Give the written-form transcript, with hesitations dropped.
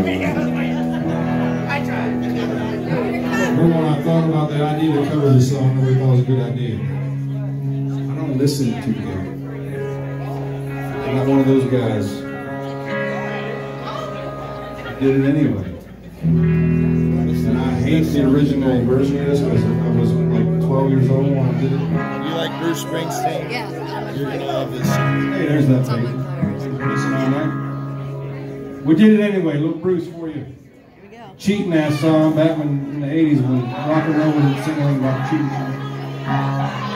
Remember when I thought about the idea to cover this song, nobody thought it was a good idea. I don't listen to them. I'm not one of those guys. I did it anyway. And I hate the original version of this because I was like 12 years old when I did it. You like Bruce Springsteen? Yeah. You're gonna love this. Hey, there's that thing. Listen on that. We did it anyway. Little Bruce for you. Here we go. Cheating ass song back when in the 80s when rock and roll was singing about cheating.